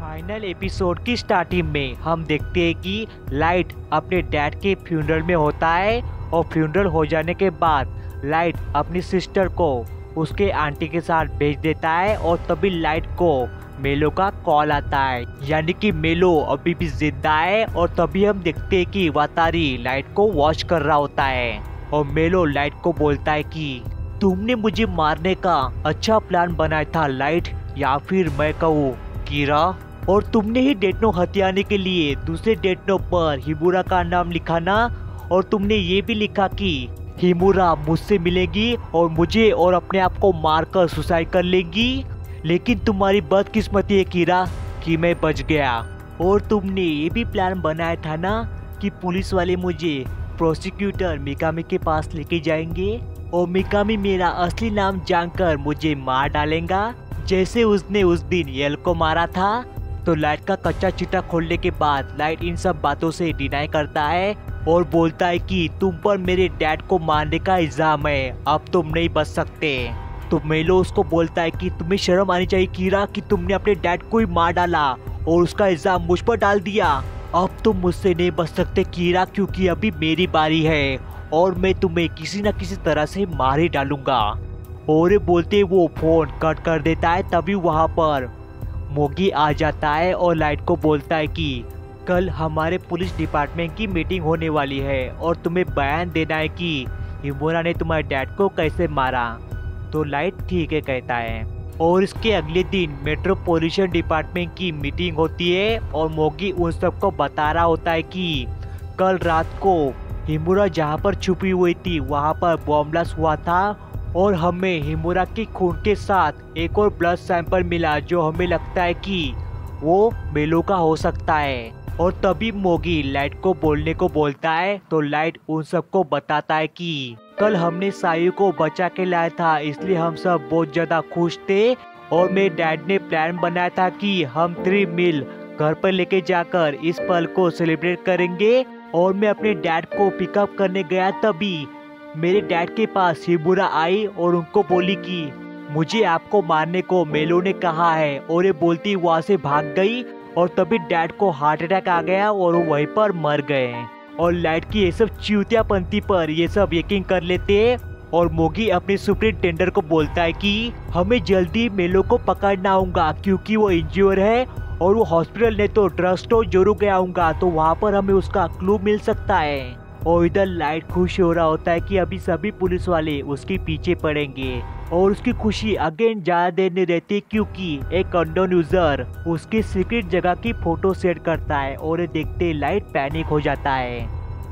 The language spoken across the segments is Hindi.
फाइनल एपिसोड की स्टार्टिंग में हम देखते हैं कि लाइट अपने डैड के फ्यूनरल में होता है और फ्यूनरल हो जाने के बाद लाइट अपनी सिस्टर को उसके आंटी के साथ भेज देता है और तभी लाइट को मेलो का कॉल आता है, यानी कि मेलो अभी भी जिंदा है। और तभी हम देखते हैं कि वातारी लाइट को वॉच कर रहा होता है और मेलो लाइट को बोलता है कि तुमने मुझे मारने का अच्छा प्लान बनाया था लाइट, या फिर मैं कहूँ कीरा, और तुमने ही डेथ नोट हथियाने के लिए दूसरे डेथ नोट पर हिमुरा का नाम लिखा ना, और तुमने ये भी लिखा कि हिमुरा मुझसे मिलेगी और मुझे और अपने आप को मारकर सुसाइड कर लेगी। लेकिन तुम्हारी बदकिस्मती है कीरा कि मैं बच गया। और तुमने ये भी प्लान बनाया था ना कि पुलिस वाले मुझे प्रोसिक्यूटर मिकामी के पास लेके जाएंगे और मिकामी मेरा असली नाम जानकर मुझे मार डालेगा, जैसे उसने उस दिन यल को मारा था। तो लाइट का कच्चा चिट्ठा खोलने के बाद लाइट इन सब बातों से डिनाई करता है और बोलता है कि तुम पर मेरे डैड को मारने का इल्जाम है, अब तुम नहीं बच सकते। तो मेलो उसको बोलता है कि तुम्हें शर्म आनी चाहिए कीरा कि तुमने अपने डैड को ही मार डाला और उसका इल्जाम मुझ पर डाल दिया। अब तुम मुझसे नहीं बच सकते कीरा, क्योंकि अभी मेरी बारी है और मैं तुम्हें किसी न किसी तरह से मार ही डालूंगा। और बोलते वो फोन कट कर देता है। तभी वहाँ पर मोगी आ जाता है और लाइट को बोलता है कि कल हमारे पुलिस डिपार्टमेंट की मीटिंग होने वाली है और तुम्हें बयान देना है कि हिमुरा ने तुम्हारे डैड को कैसे मारा। तो लाइट ठीक है कहता है। और इसके अगले दिन मेट्रोपॉलिटन डिपार्टमेंट की मीटिंग होती है और मोगी उन सबको बता रहा होता है कि कल रात को हिमुरा जहाँ पर छुपी हुई थी वहाँ पर बॉम्ब ब्लास्ट हुआ था और हमें हिमुरा के खून के साथ एक और ब्लड सैंपल मिला जो हमें लगता है कि वो मेलो का हो सकता है। और तभी मोगी लाइट को बोलने को बोलता है। तो लाइट उन सबको बताता है कि कल हमने सायु को बचा के लाया था, इसलिए हम सब बहुत ज्यादा खुश थे और मेरे डैड ने प्लान बनाया था कि हम 3 मील घर पर लेके जाकर इस पल को सेलिब्रेट करेंगे। और मैं अपने डैड को पिकअप करने गया, तभी मेरे डैड के पास हिमुरा आई और उनको बोली कि मुझे आपको मारने को मेलो ने कहा है, और ये बोलती वहाँ से भाग गई। और तभी डैड को हार्ट अटैक आ गया और वो वहीं पर मर गए। और लाइट की ये सब चिंतियापंती पर ये सब यकीन कर लेते हैं और मोगी अपने सुपरिटेंडेंट को बोलता है कि हमें जल्दी मेलो को पकड़ना होगा क्योंकि वो इंज्योर है और वो हॉस्पिटल ने तो ड्रग स्टोर जरूर गया होगा, तो वहाँ पर हमें उसका क्लू मिल सकता है। और इधर लाइट खुश हो रहा होता है कि अभी सभी पुलिस वाले उसके पीछे पड़ेंगे और उसकी खुशी अगेन ज्यादा देर नहीं रहती क्योंकि एक अननोन यूजर उसकी सीक्रेट जगह की फोटो सेट करता है और देखते लाइट पैनिक हो जाता है।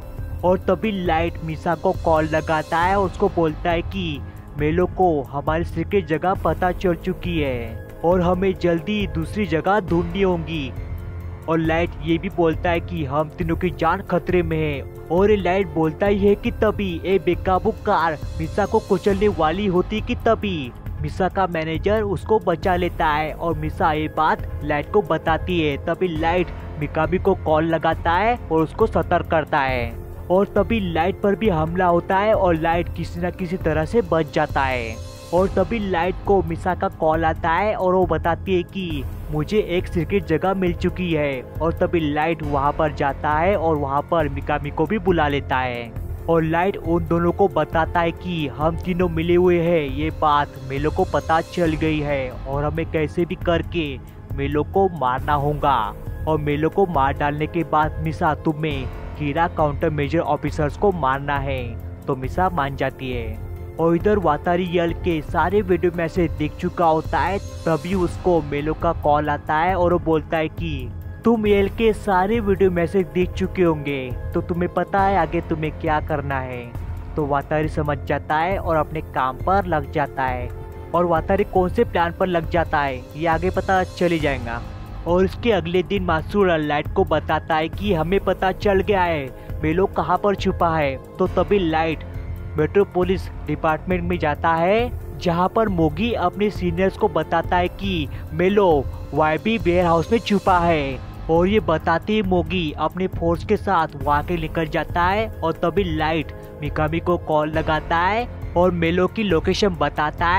और तभी लाइट मिसा को कॉल लगाता है और उसको बोलता है कि मेलो को हमारी सीक्रेट जगह पता चल चुकी है और हमें जल्दी दूसरी जगह ढूंढनी होगी। और लाइट ये भी बोलता है कि हम तीनों की जान खतरे में है। और लाइट बोलता ही है कि तभी एक बेकाबू कार मिसा को कुचलने वाली होती कि तभी मिसा का मैनेजर उसको बचा लेता है और मिसा ये बात लाइट को बताती है। तभी लाइट मिकामी को कॉल लगाता है और उसको सतर्क करता है और तभी लाइट पर भी हमला होता है और लाइट किसी न किसी तरह से बच जाता है। और तभी लाइट को मिसा का कॉल आता है और वो बताती है कि मुझे एक सीक्रेट जगह मिल चुकी है। और तभी लाइट वहाँ पर जाता है और वहाँ पर मिकामी को भी बुला लेता है और लाइट उन दोनों को बताता है कि हम तीनों मिले हुए हैं, ये बात मेलो को पता चल गई है और हमें कैसे भी करके मेलो को मारना होगा। और मेलो को मार डालने के बाद मिसा तुम्हें कीरा काउंटर मेजर ऑफिसर्स को मारना है। तो मिसा मान जाती है। और इधर वातारी यल के सारे वीडियो मैसेज देख चुका होता है। तभी उसको मेलो का कॉल आता है और वो बोलता है कि तुम यल के सारे वीडियो मैसेज देख चुके होंगे, तो तुम्हें पता है आगे तुम्हें क्या करना है। तो वातारी समझ जाता है और अपने काम पर लग जाता है। और वातारी कौन से प्लान पर लग जाता है ये आगे पता चल जाएगा। और इसके अगले दिन मासूर लाइट को बताता है कि हमें पता चल गया है मेलो कहाँ पर छुपा है। तो तभी लाइट मेट्रोपोलिस डिपार्टमेंट में जाता है जहां पर मोगी अपने सीनियर्स को बताता है कि मेलो वाईबी वेयर हाउस में छुपा है। और ये बताते ही मोगी अपने फोर्स के साथ वहां के निकल जाता है। और तभी लाइट मिकामी को कॉल लगाता है और मेलो की लोकेशन बताता है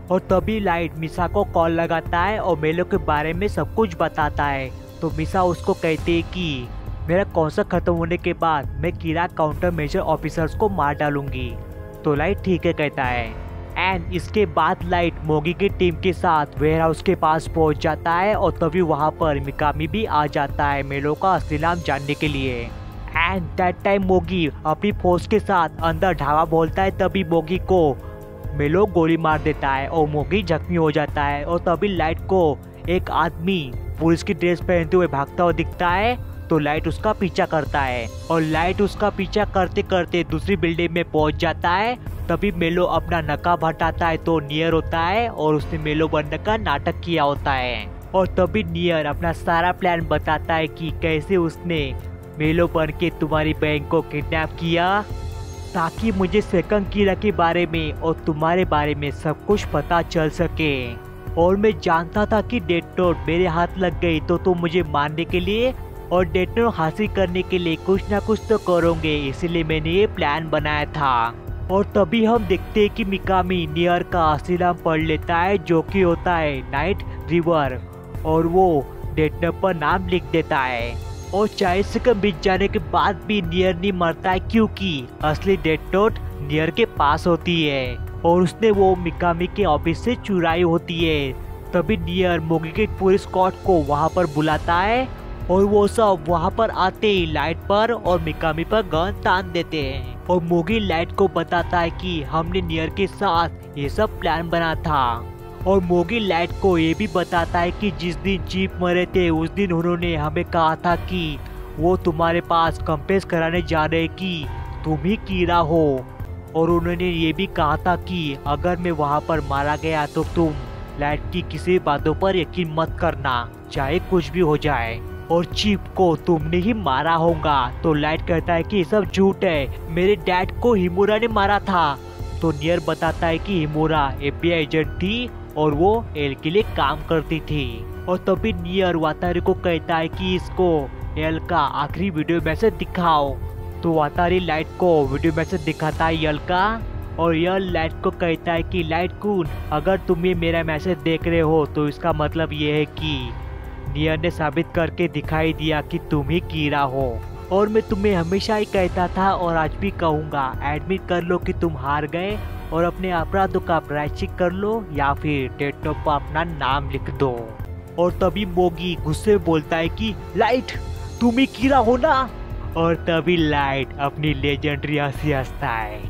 और तभी लाइट मिसा को कॉल लगाता है और मेलो के बारे में सब कुछ बताता है। तो मिसा उसको कहती है कि मेरा कॉन्सर्ट खत्म होने के बाद मैं कीरा काउंटर मेजर ऑफिसर्स को मार डालूंगी। तो लाइट ठीक है कहता है। एंड इसके बाद लाइट मोगी की टीम के साथ वेयर हाउस के पास पहुंच जाता है और तभी वहां पर मिकामी भी आ जाता है मेलो का असली नाम जानने के लिए। एंड दैट टाइम मोगी अपनी फोर्स के साथ अंदर ढाबा बोलता है, तभी मोगी को मेलो गोली मार देता है और मोगी जख्मी हो जाता है। और तभी लाइट को एक आदमी पुलिस की ड्रेस पहनते हुए भागता हुआ दिखता है। तो लाइट उसका पीछा करता है और लाइट उसका पीछा करते करते दूसरी बिल्डिंग में पहुंच जाता है। तभी मेलो अपना नकाब हटाता है तो नियर होता है और उसने मेलो बनने का नाटक किया होता है। और तभी नियर अपना सारा प्लान बताता है कि कैसे उसने मेलो बन के तुम्हारी बहन को किडनैप किया ताकि मुझे सेकंड कीरा के बारे में और तुम्हारे बारे में सब कुछ पता चल सके। और मैं जानता था कि डेथ नोट मेरे हाथ लग गई तो तुम मुझे मारने के लिए और डेथ नोट हासिल करने के लिए कुछ ना कुछ तो करोगे, इसीलिए मैंने ये प्लान बनाया था। और तभी हम देखते हैं कि मिकामी नियर का असली नाम पढ़ लेता है जो कि होता है नाइट रिवर, और वो डेथ नोट पर नाम लिख देता है। और 40 सेकंड बीत जाने के बाद भी नियर नहीं मरता है क्योंकि असली डेथ नोट नियर के पास होती है और उसने वो मिकामी के ऑफिस से चुराई होती है। तभी नियर मोगी के पूरे स्क्वाड को वहां पर बुलाता है और वो सब वहां पर आते ही लाइट पर और मिकामी पर गन तान देते हैं। और मोगी लाइट को बताता है कि हमने नियर के साथ ये सब प्लान बना था। और मोगी लाइट को ये भी बताता है कि जिस दिन चीफ मरे थे उस दिन उन्होंने हमें कहा था कि वो तुम्हारे पास कंप्लेंट कराने जा रहे कि तुम ही कीरा हो। और उन्होंने ये भी कहा था कि अगर मैं वहाँ पर मारा गया तो तुम लाइट की किसी बातों पर यकीन मत करना, चाहे कुछ भी हो जाए, और चीफ को तुमने ही मारा होगा। तो लाइट कहता है कि ये सब झूठ है, मेरे डैड को हिमुरा ने मारा था। तो नियर बताता है कि हिमुरा FBI एजेंट थी और वो एल के लिए काम करती थी। और तभी नियर वातारी को कहता है कि इसको एल का आखिरी वीडियो मैसेज दिखाओ। तो वातारी लाइट को वीडियो मैसेज दिखाता है यल का, और यल लाइट को कहता है कि लाइट कून, अगर तुम ये मेरा मैसेज देख रहे हो तो इसका मतलब ये है कि नियर ने साबित करके दिखाई दिया कि तुम ही कीरा हो। और मैं तुम्हें हमेशा ही कहता था और आज भी कहूँगा, एडमिट कर लो कि तुम हार गए और अपने अपराधों का प्रायश्चित कर लो या फिर डेथ नोट पर अपना नाम लिख दो। और तभी मोगी गुस्से में बोलता है कि लाइट तुम ही कीरा हो ना। और तभी लाइट अपनी लेजेंडरी हंसी हंसता है।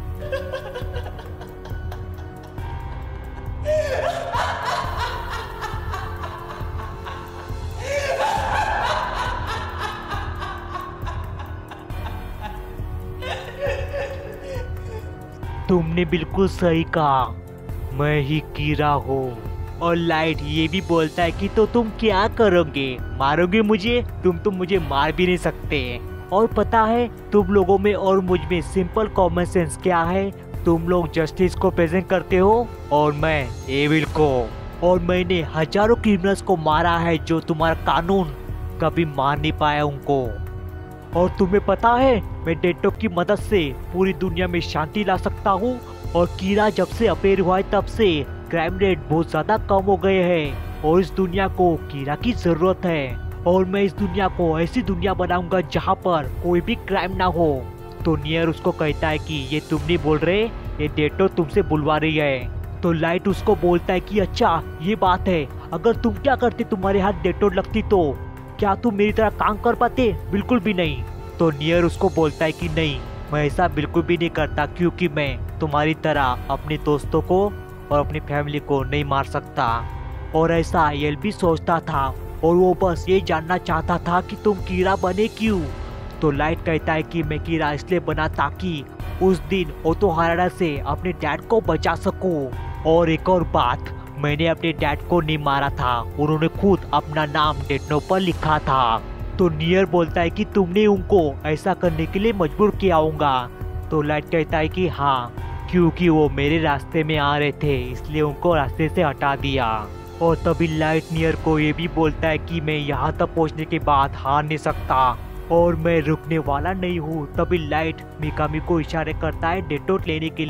तुमने बिल्कुल सही कहा, मैं ही कीरा हूँ। और लाइट ये भी बोलता है कि तो तुम क्या करोगे, मारोगे मुझे? तुम तो मुझे मार भी नहीं सकते। और पता है तुम लोगों में और मुझ में सिंपल कॉमन सेंस क्या है, तुम लोग जस्टिस को प्रेजेंट करते हो और मैं एविल को। और मैंने हजारों क्रिमिनल्स को मारा है जो तुम्हारा कानून कभी मार नहीं पाया उनको। और तुम्हें पता है मैं डेथ नोट की मदद से पूरी दुनिया में शांति ला सकता हूँ। और कीरा जब से अपेयर हुआ है तब से क्राइम रेट बहुत ज्यादा कम हो गए हैं और इस दुनिया को कीरा की जरूरत है। और मैं इस दुनिया को ऐसी दुनिया बनाऊंगा जहाँ पर कोई भी क्राइम ना हो। तो नियर उसको कहता है कि ये तुम नहीं बोल रहे, ये डेथ नोट तुमसे बुलवा रही है। तो लाइट उसको बोलता है कि अच्छा ये बात है, अगर तुम क्या करते तुम्हारे हाथ डेथ नोट लगती तो क्या तुम मेरी तरह काम कर पाते? बिल्कुल भी नहीं। तो नियर उसको बोलता है कि नहीं, मैं ऐसा बिल्कुल भी नहीं करता क्योंकि मैं तुम्हारी तरह अपने दोस्तों को और अपनी फैमिली को नहीं मार सकता। और ऐसा यल भी सोचता था और वो बस ये जानना चाहता था कि तुम कीरा बने क्यों। तो लाइट कहता है कि मैं कीरा इसलिए बना ताकि उस दिन ओतोहारा से अपने डैड को बचा सकूं। और एक और बात, मैंने अपने डैड को नहीं मारा था, उन्होंने खुद अपना नाम डेथ नोट पर लिखा था। तो नियर बोलता है कि तुमने उनको ऐसा करने के लिए मजबूर किया होगा। तो लाइट कहता है कि हाँ, क्योंकि वो मेरे रास्ते में आ रहे थे इसलिए उनको रास्ते से हटा दिया। और तभी लाइट नियर को ये भी बोलता है कि मैं यहाँ तक पहुँचने के बाद हार नहीं सकता और मैं रुकने वाला नहीं हूँ। तभी लाइट मिकामी को इशारे करता है डेथ नोट लेने के लिए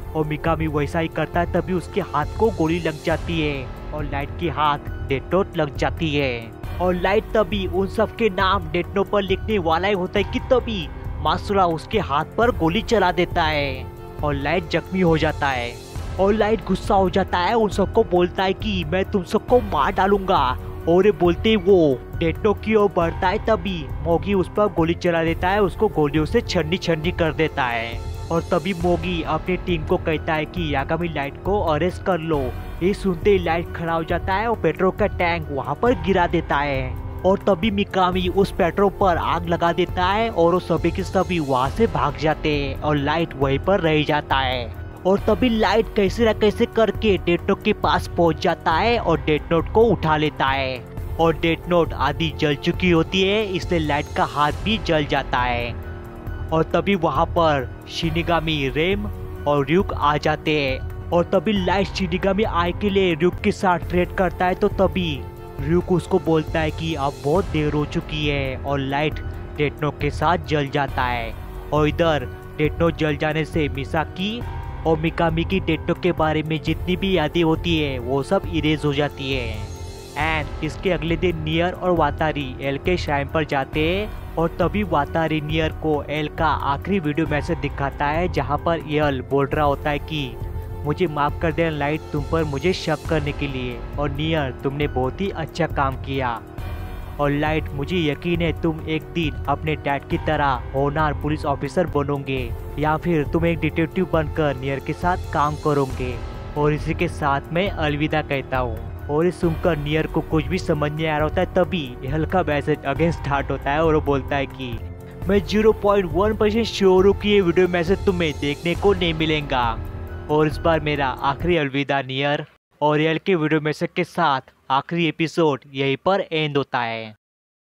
और मिकामी वैसा ही करता है, तभी उसके हाथ को गोली लग जाती है और लाइट के हाथ डेथ नोट लग जाती है। और लाइट तभी उन सब के नाम डेथ नोट पर लिखने वाला ही होता है कि तभी मासुरा उसके हाथ पर गोली चला देता है और लाइट जख्मी हो जाता है। और लाइट गुस्सा हो जाता है, उन सबको बोलता है कि मैं तुम सबको मार डालूंगा। और ये बोलते ही वो डेथ नोट की ओर बढ़ता है, तभी मोगी उस पर गोली चला देता है, उसको गोलियों से छन्नी छन्नी कर देता है। और तभी मोगी अपनी टीम को कहता है कि यागामी लाइट को अरेस्ट कर लो। ये सुनते ही लाइट खड़ा हो जाता है और पेट्रोल का टैंक वहाँ पर गिरा देता है। और तभी मिकामी उस पेट्रोल पर आग लगा देता है और वो सभी के सभी वहाँ से भाग जाते हैं और लाइट वहीं पर रह जाता है। और तभी लाइट कैसे न कैसे करके डेथ नोट के पास पहुँच जाता है और डेथ नोट को उठा लेता है। और डेथ नोट आधी जल चुकी होती है, इसलिए लाइट का हाथ भी जल जाता है। और तभी वहाँ पर शिनिगामी रेम और र्यूक आ जाते हैं। और तभी लाइट शिनिगामी आई के लिए र्यूक के साथ ट्रेड करता है, तो तभी र्यूक उसको बोलता है कि अब बहुत देर हो चुकी है और लाइट डेथ नोट के साथ जल जाता है। और इधर डेथ नोट जल जाने से मिसाकी और मिकामी की डेथ नोट के बारे में जितनी भी यादें होती है वो सब इरेज हो जाती है। एंड इसके अगले दिन नियर और वातारी एल के श्राइन पर जाते हैं और तभी वातारी नियर को एल का आखिरी वीडियो मैसेज दिखाता है, जहां पर एल बोल रहा होता है कि मुझे माफ कर देना लाइट, तुम पर मुझे शक करने के लिए, और नियर तुमने बहुत ही अच्छा काम किया। और लाइट मुझे यकीन है तुम एक दिन अपने डैड की तरह होनहार पुलिस ऑफिसर बनोगे या फिर तुम एक डिटेक्टिव बनकर नियर के साथ काम करोगे। और इसी के साथ मैं अलविदा कहता हूँ। और इस सुनकर नियर को कुछ भी समझ नहीं आ रहा होता है, तभी हल्का मैसेज अगेन स्टार्ट होता है और वो बोलता है कि मैं 0.1% श्योर हूँ कि ये वीडियो मैसेज तुम्हें देखने को नहीं मिलेगा। और इस बार मेरा आखिरी अलविदा नियर। और रियल के वीडियो मैसेज के साथ आखिरी एपिसोड यहीं पर एंड होता है।